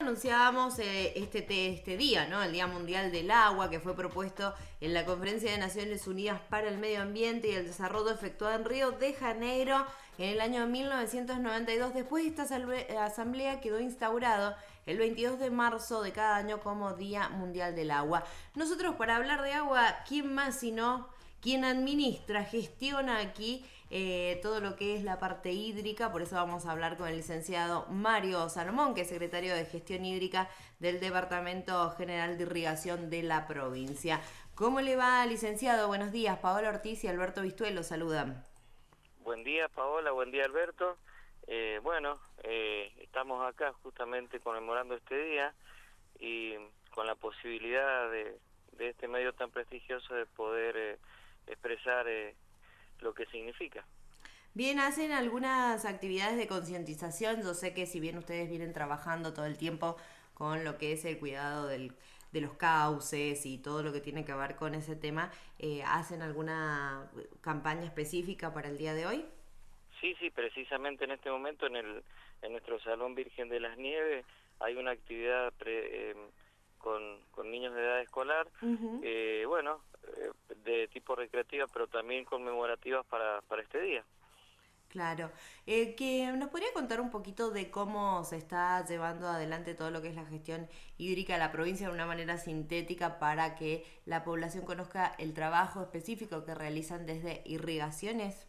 Anunciábamos este día, ¿no? El Día Mundial del Agua, que fue propuesto en la Conferencia de Naciones Unidas para el Medio Ambiente y el Desarrollo, efectuada en Río de Janeiro en el año 1992. Después esta asamblea quedó instaurado el 22 de marzo de cada año como Día Mundial del Agua. Nosotros, para hablar de agua, ¿quién más sino quien administra, gestiona aquí todo lo que es la parte hídrica? Por eso vamos a hablar con el licenciado Mario Salomón, que es secretario de Gestión Hídrica del Departamento General de Irrigación de la provincia. ¿Cómo le va, licenciado? Buenos días. Paola Ortiz y Alberto Vistuelo saludan. Buen día, Paola, buen día, Alberto. Estamos acá justamente conmemorando este día y con la posibilidad de este medio tan prestigioso de poder expresar lo que significa. Bien, hacen algunas actividades de concientización. Yo sé que si bien ustedes vienen trabajando todo el tiempo con lo que es el cuidado de los cauces y todo lo que tiene que ver con ese tema, ¿hacen alguna campaña específica para el día de hoy? Sí, precisamente en este momento en nuestro Salón Virgen de las Nieves hay una actividad con niños de edad escolar, Ujú. de tipo recreativa, pero también conmemorativas para este día. Claro. Que nos podría contar un poquito de cómo se está llevando adelante todo lo que es la gestión hídrica de la provincia de una manera sintética para que la población conozca el trabajo específico que realizan desde irrigaciones.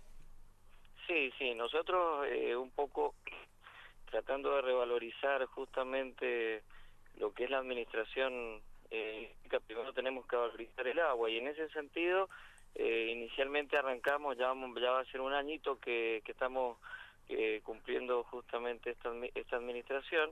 Sí, nosotros un poco tratando de revalorizar justamente lo que es la administración, que primero tenemos que valorizar el agua, y en ese sentido inicialmente arrancamos, ya va a ser un añito que estamos cumpliendo justamente esta administración,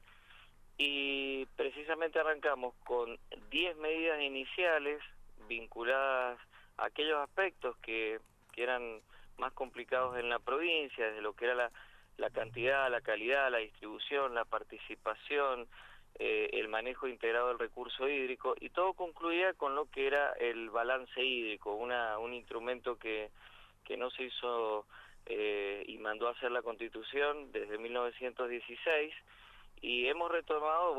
y precisamente arrancamos con 10 medidas iniciales vinculadas a aquellos aspectos que eran más complicados en la provincia, desde lo que era la cantidad, la calidad, la distribución, la participación, el manejo integrado del recurso hídrico, y todo concluía con lo que era el balance hídrico, un instrumento que no se hizo y mandó a hacer la Constitución desde 1916, y hemos retomado,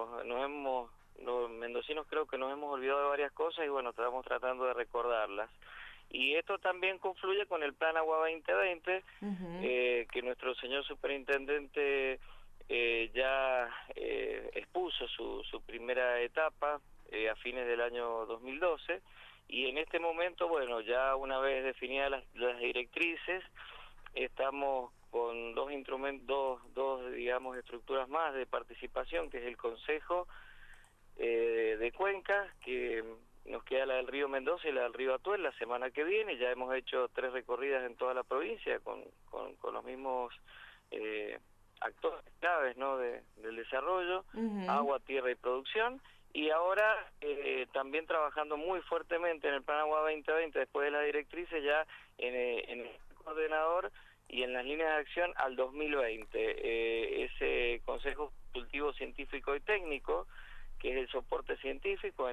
los mendocinos creo que nos hemos olvidado de varias cosas y bueno, estamos tratando de recordarlas. Y esto también confluye con el Plan Agua 2020, Ujú. que nuestro señor superintendente ya expuso su primera etapa a fines del año 2012, y en este momento, bueno, ya una vez definidas las directrices, estamos con dos instrumentos, digamos, estructuras más de participación, que es el Consejo de Cuenca, que nos queda la del río Mendoza y la del río Atuel la semana que viene. Ya hemos hecho 3 recorridas en toda la provincia con los mismos actores claves, ¿no?, del desarrollo: Ujú. agua, tierra y producción. Y ahora también trabajando muy fuertemente en el Plan Agua 2020, después de las directrices, ya en el coordenador y en las líneas de acción al 2020. Ese Consejo Consultivo Científico y Técnico, que es el soporte científico,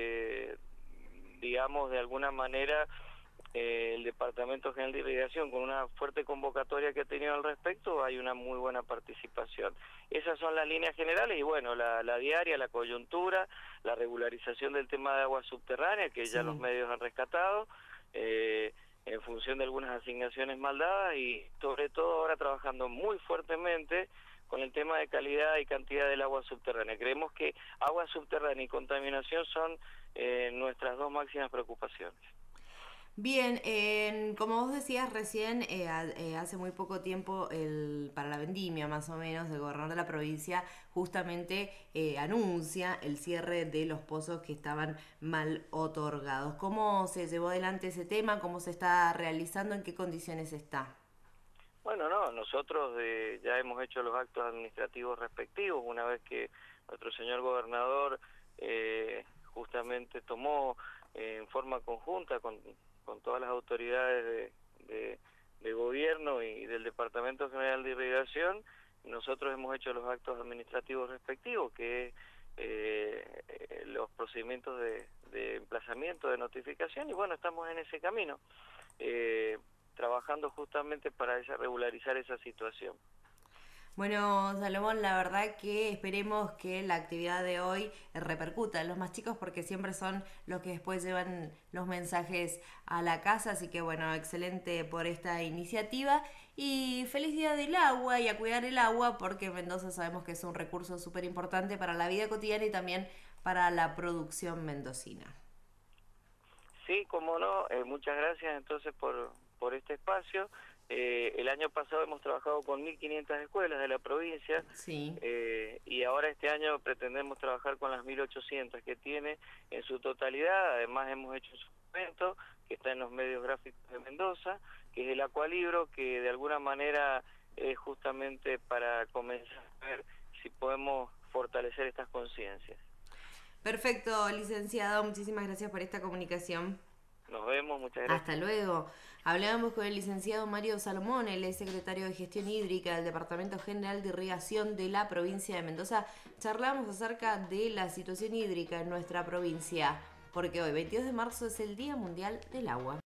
digamos, de alguna manera, el Departamento General de Irrigación, con una fuerte convocatoria que ha tenido al respecto, hay una muy buena participación. Esas son las líneas generales, y bueno, la diaria, la coyuntura, la regularización del tema de agua subterránea, que ya los Sí. medios han rescatado, en función de algunas asignaciones mal dadas, y sobre todo ahora trabajando muy fuertemente con el tema de calidad y cantidad del agua subterránea. Creemos que agua subterránea y contaminación son nuestras dos máximas preocupaciones. Bien, como vos decías recién, hace muy poco tiempo, para la vendimia más o menos, el gobernador de la provincia justamente anuncia el cierre de los pozos que estaban mal otorgados. ¿Cómo se llevó adelante ese tema? ¿Cómo se está realizando? ¿En qué condiciones está? Bueno, no, nosotros ya hemos hecho los actos administrativos respectivos una vez que nuestro señor gobernador justamente tomó en forma conjunta con todas las autoridades de gobierno y del Departamento General de Irrigación. Nosotros hemos hecho los actos administrativos respectivos, que es los procedimientos de emplazamiento, de notificación, y bueno, estamos en ese camino. Trabajando justamente para regularizar esa situación. Bueno, Salomón, la verdad que esperemos que la actividad de hoy repercuta en los más chicos porque siempre son los que después llevan los mensajes a la casa, así que bueno, excelente por esta iniciativa y feliz día del agua y a cuidar el agua porque Mendoza sabemos que es un recurso súper importante para la vida cotidiana y también para la producción mendocina. Sí, como no, muchas gracias entonces por este espacio. El año pasado hemos trabajado con 1.500 escuelas de la provincia Sí. y ahora este año pretendemos trabajar con las 1.800 que tiene en su totalidad. Además hemos hecho un suplemento que está en los medios gráficos de Mendoza, que es el Acualibro, que de alguna manera es justamente para comenzar a ver si podemos fortalecer estas conciencias. Perfecto, licenciado, muchísimas gracias por esta comunicación. Nos vemos, muchas Hasta gracias. luego. Hablábamos con el licenciado Mario Salomón, él es secretario de Gestión Hídrica del Departamento General de Irrigación de la provincia de Mendoza. Charlamos acerca de la situación hídrica en nuestra provincia, porque hoy, 22 de marzo, es el Día Mundial del Agua.